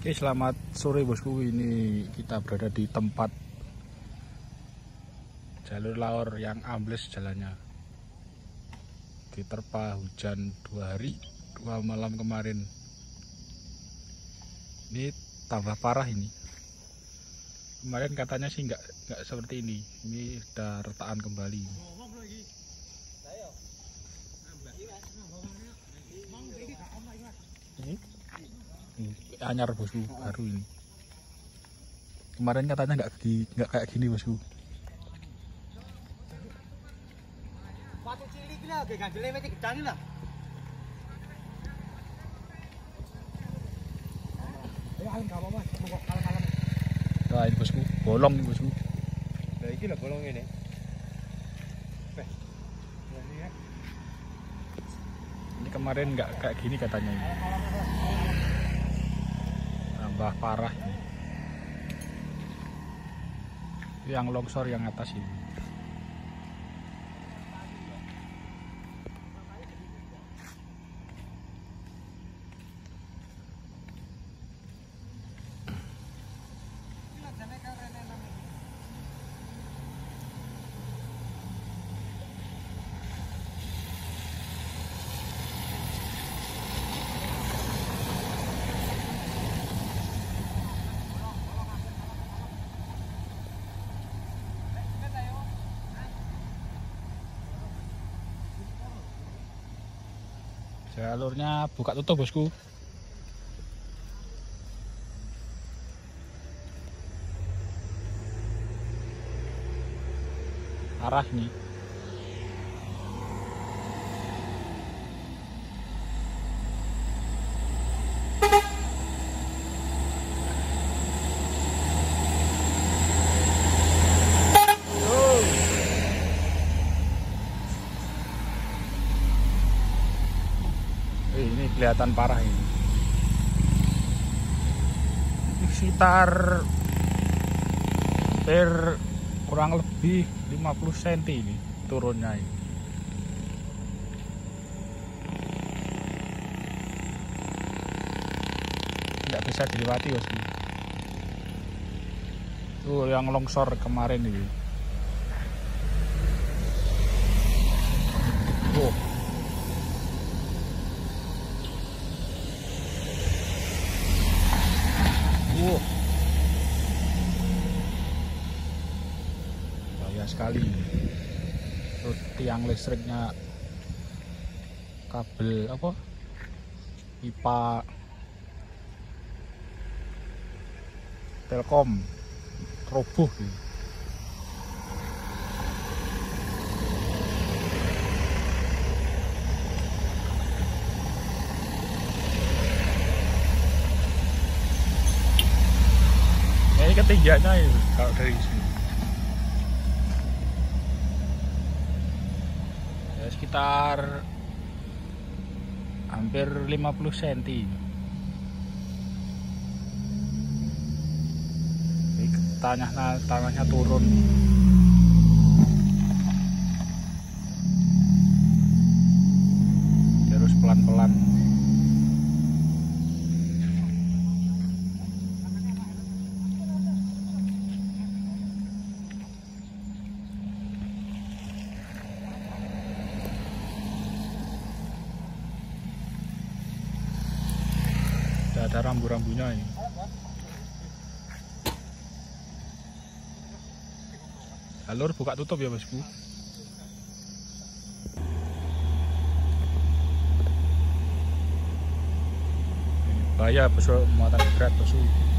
Oke, selamat sore bosku. Ini kita berada di tempat jalur laur yang ambles jalannya. Diterpa hujan 2 hari 2 malam kemarin. Ini tambah parah ini. Kemarin katanya sih nggak seperti ini. Ini sudah retaan kembali. Ini anyar bosku, baru ini. Kemarin katanya nggak kayak gini bosku. Batu cilik lah, kayak gandele mati gedang lah. Ya alim enggak apa-apa, kok kalah-kalah. Wah, ini bosku, bolong nih bosku. Lah iki lho bolong ini. Ini kemarin nggak kayak gini katanya ini. Tambah parah. Yang longsor yang atas ini. Jalurnya buka tutup bosku. Arah nih. Ini kelihatan parah ini. Sekitar hampir kurang lebih 50 cm ini turunnya ini. Nggak bisa dilewati bosku. Tuh yang longsor kemarin ini. Oh. Bahaya sekali. Terus tiang listriknya, kabel apa, pipa Telkom roboh gitu. Ini ketinggiannya itu kalau dari sini ya sekitar hampir 50 cm. Ini tanahnya turun. Terus pelan-pelan. Ada rambu-rambunya ini. Jalur buka tutup ya bosku. Bahaya muatan berat bosku.